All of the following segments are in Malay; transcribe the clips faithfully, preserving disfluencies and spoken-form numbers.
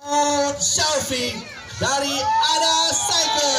Shelfie dari Ada Cycle.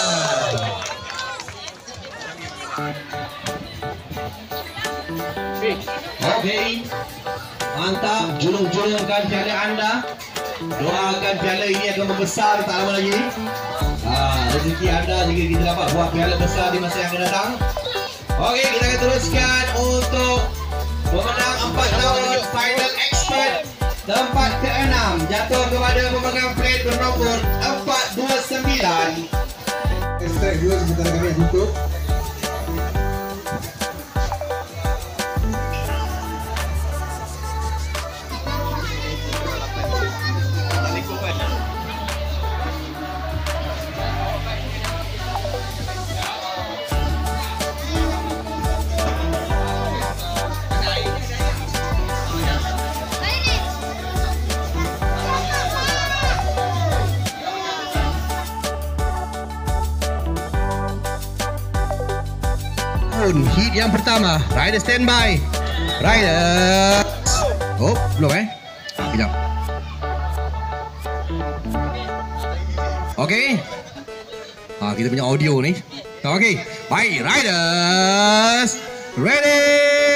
Okey, mantap. Julung-julungkan piala anda. Doakan piala ini akan membesar tak lama lagi. Ah, rezeki anda jika kita dapat buat piala besar di masa yang akan datang. Okey, kita akan teruskan untuk pemenang empat tahun Final Expert. Tempat keenam jatuh kepada pemegang plate bernombor empat dua sembilan. Hashtag dua sebentar kami tutup. Hit yang pertama, rider standby. Rider. Oh, belum eh? Sekejap. Okey. Ah, kita punya audio ni. Okey, baik, riders ready.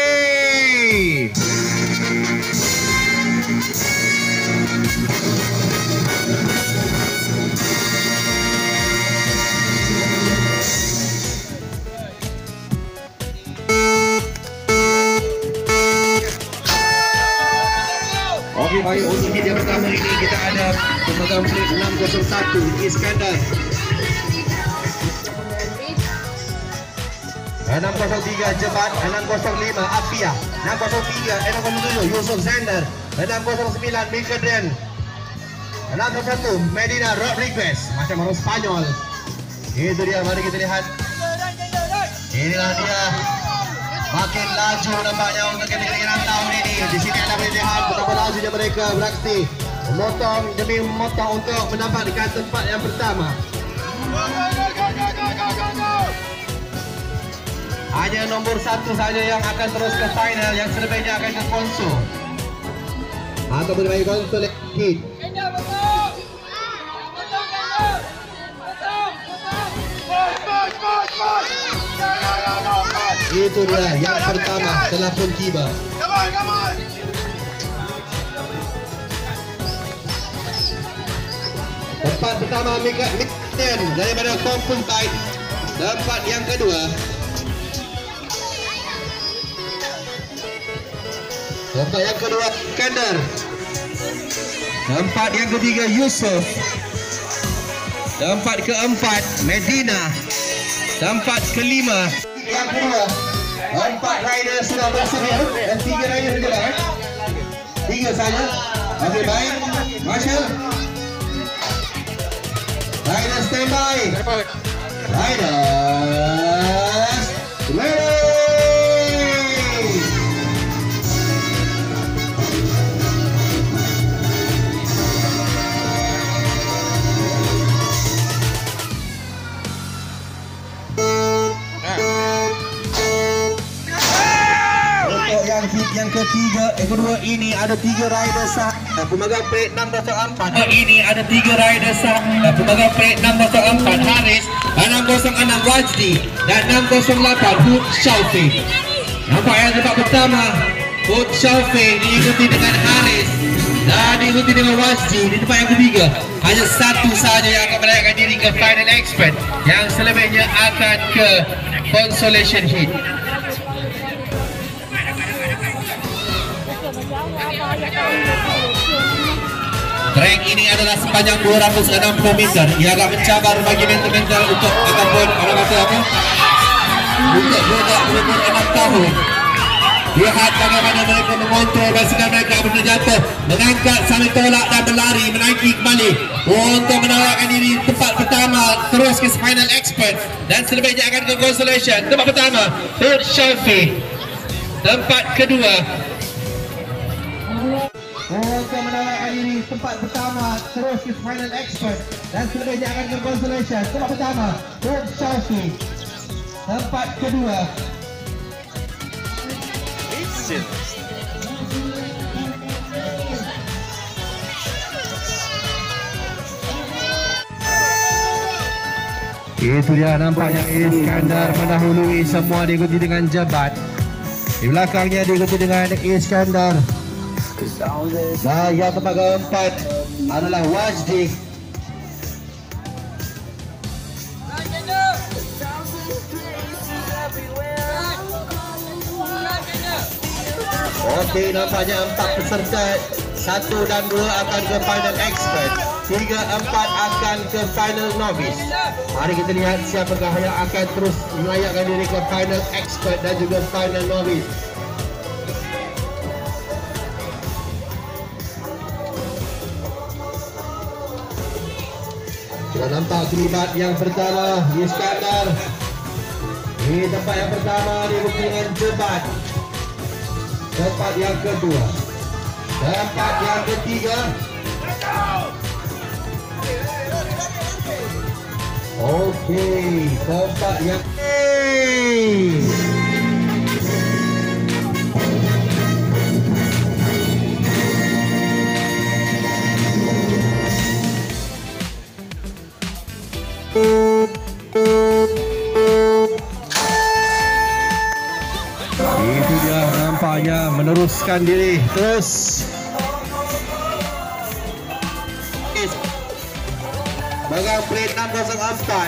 Baik, untuk hit yang pertama ini kita ada pemegang plate enam kosong satu Iskandar, enam kosong tiga Jebat, enam kosong lima Afia, enam kosong tiga enam kosong tujuh Yusuf Zander, enam kosong sembilan Mikadren, enam kosong satu Medina Rodriguez, macam orang Spanyol. Itu dia, mari kita lihat. Inilah dia. Makin laju nampaknya untuk kategori enam tahun ini. Di sini anda boleh lihat betapa lajunya mereka beraksi memotong demi memotong untuk mendapatkan tempat yang pertama. Hanya nombor satu saja yang akan terus ke final, yang selebihnya akan ke konsul atau bagi konsul hit. Itu dia yang pertama telah pun tiba. Tempat pertama Mikadren daripada Kompung Tide. Tempat yang kedua Tempat yang kedua Iskandar. Tempat yang ketiga Yusuf. Tempat keempat Medina. Tempat kelima yang kedua, empat rider sudah bersedia dan tiga rider saja eh? Tiga saja. Okey, baik. Marshall. Rider standby. Riders ready. Hit yang ketiga, yang kedua ini ada tiga rider sah. Pemegang plate enam kosong empat. Ini ada tiga rider sah. Pemegang plate enam kosong empat Haris, enam kosong enam Wajdi dan enam kosong lapan Hud Shelfie. Nampak yang tempat pertama Hud Shelfie diikuti dengan Haris dan diikuti dengan Wajdi. Di tempat yang ketiga hanya satu saja yang akan menaikkan diri ke final expert, yang selebihnya akan ke consolation hit. Track ini adalah sepanjang dua ratus enam puluh meter. Ia agak mencabar bagi mental-mental untuk ataupun orang kata apa? Untuk budak berumur enam tahun. Lihat bagaimana mereka mengontrol basikal mereka apabila jatuh, mengangkat sambil tolak dan berlari, menaiki kembali untuk menawarkan diri tempat pertama, terus ke final expert dan selebihnya akan ke consolation. Tempat pertama Hud Shelfie. Tempat kedua untuk menawarkan diri tempat pertama, terus ke final expert dan selebihnya akan ke consolation. Tempat pertama Hud Shelfie. Tempat kedua Itu dia nampaknya Iskandar mendahului semua, diikuti dengan Jebat. Di belakangnya diikuti dengan Iskandar. Nah, yang tempat keempat adalah Wajdi. Okey, nampaknya empat peserta satu dan dua akan ke final expert, tiga empat akan ke final novice. Mari kita lihat siapakah yang akan terus melayakkan diri ke final expert dan juga final novice. Kita nampak terlibat yang pertama Iskandar. Ini tempat yang pertama diikuti dengan Jebat. Tempat yang kedua, tempat yang ketiga. Okey, tempat yang hey. Itu dia nampaknya meneruskan diri terus. Bagang plate enam kosong empat.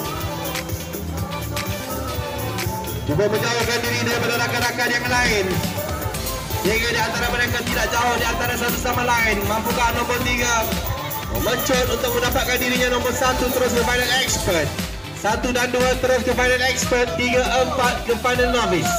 Cuba menjauhkan diri daripada rakan-rakan yang lain, sehingga di antara mereka tidak jauh di antara satu sama lain. Mampukah nombor tiga mencut untuk mendapatkan dirinya nombor satu terus ke final expert, satu dan dua terus ke final expert, tiga empat ke final novice.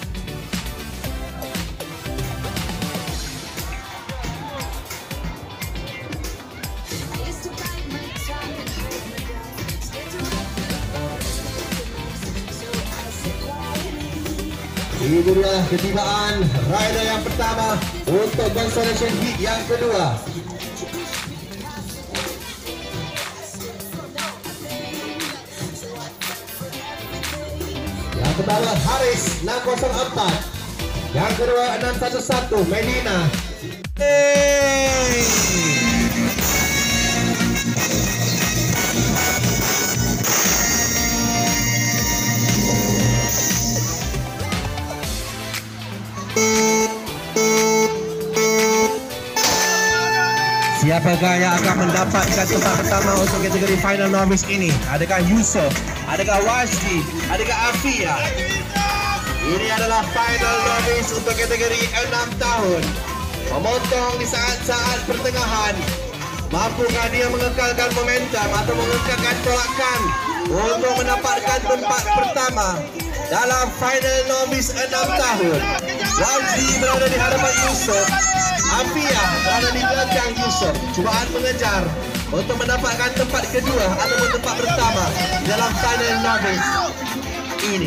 Ini dia ketibaan rider yang pertama untuk consolation heat yang kedua. Yang pertama Haris enam kosong empat, yang kedua enam satu satu Medina. Hey! Siapakah yang akan mendapatkan tempat pertama untuk kategori final novice ini? Adakah Yusuf? Adakah Wajdi? Adakah Afia? Ini adalah final novice untuk kategori enam tahun. Memotong di saat-saat pertengahan. Mampukah dia mengekalkan momentum atau mengekalkan tolakan untuk mendapatkan tempat pertama dalam final novice enam tahun? Wajdi berada di hadapan Yusuf, Afia berada di belakang Yusuf. Cubaan mengejar untuk mendapatkan tempat kedua ataupun tempat pertama dalam final novice ini.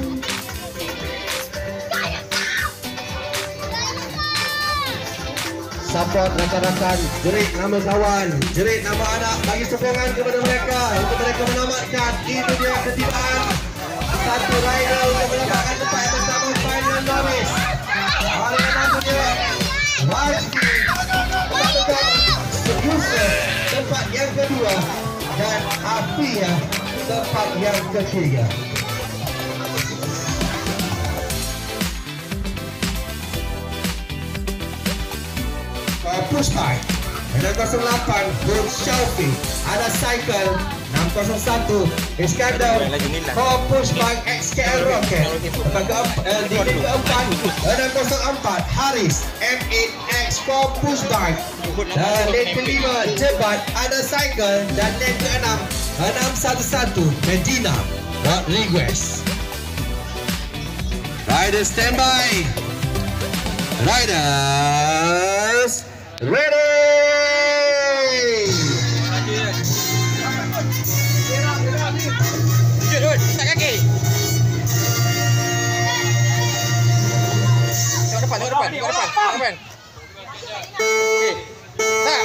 Support rakan-rakan, jerit nama kawan, jerit nama anak, bagi sokongan kepada mereka untuk mereka menamatkan. Itu dia ketibaan satu rider untuk mendapatkan tempat yang pertama final novice. Hari yang dia Wajdi mendapatkan Yusuf tempat yang kedua dan Afia tempat yang ketiga. Push bike enam kosong lapan Coach Syaufi, ada cycle enam kosong satu Iskandar, Core push bike X K L Rocket. Tempat keempat enam kosong empat Haris M eight X Core push bike. Dan lane kelima Jebat, ada cycle. Dan lane keenam enam satu satu Medina Rodriguez. Riders standby. Riders ready. Tak kaki. Tengok depan, tengok depan, tengok depan, tengok depan. Okey. Tak.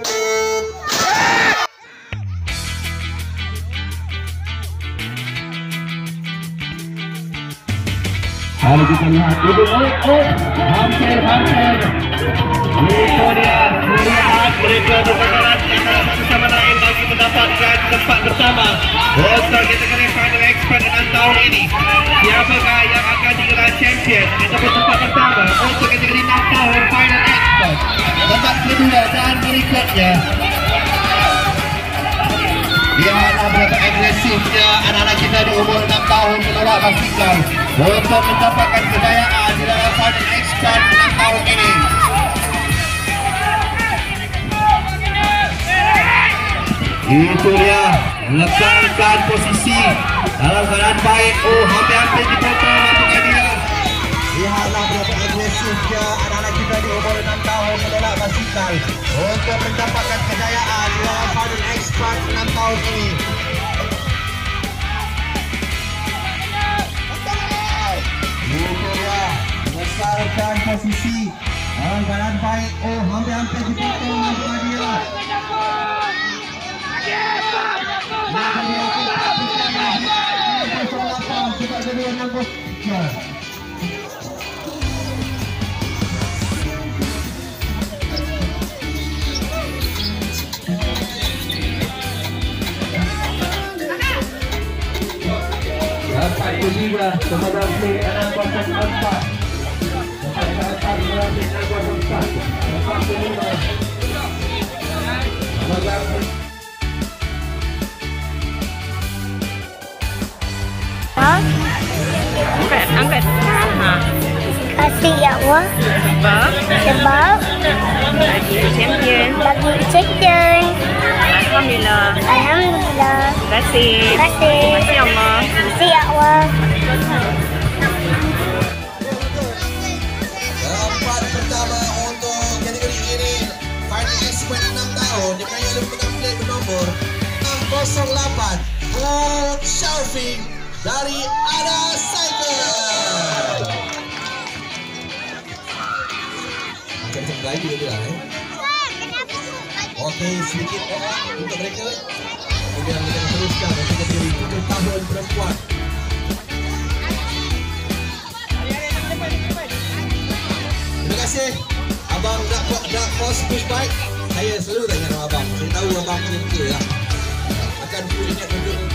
Kalau kita lihat itu, oh, oh, hampir, hampir. Itu dia, lihat mereka berperan bersama lain bagi mendapatkan tempat pertama untuk kategori final expert enam tahun ini. Siapakah yang akan digelar champion ataupun tempat pertama untuk kategori enam tahun final expert? Tempat kedua dan berikutnya. Lihatlah berapa agresifnya anak-anak kita di umur enam tahun menolak basikal untuk mendapatkan kejayaan di dalam final expert enam tahun ini. Itu dia, letakkan posisi dalam keadaan baik. Oh, hampir-hampir dipotong lapangan dia. Lihatlah berapa agresifnya anak-anak kita di umur enam tahun menolak basikal untuk mendapatkan kejayaan di dalam final expert enam tahun ini. Itu dia, letakkan posisi dalam keadaan baik. Oh, hampir-hampir dipotong lapangan dia. Dapat juga kepada play enam kosong empat. Dapat berarti enam kosong empat. Dapat juga. Angkat, angkat. Ha. Kasih ya Allah. Sebab Sebab bagi champion. bagi champion. Alhamdulillah. Alhamdulillah. Terima kasih. Terima kasih. Terima kasih Allah. Kasih ya Allah. Tempat pertama untuk kategori ini final expert enam tahun dipanggil oleh pemenang play bernomor enam kosong delapan Bolt Surfing dari Ada Cycle. Macam-macam lagi dia bilang eh. Okey, sedikit eh, untuk mereka. Kemudian kita teruskan untuk kategori tujuh tahun perempuan. Terima kasih abang dak dak post push bike. Saya selalu tanya sama abang. Saya tahu abang punya muka lah. Akan punya ingat untuk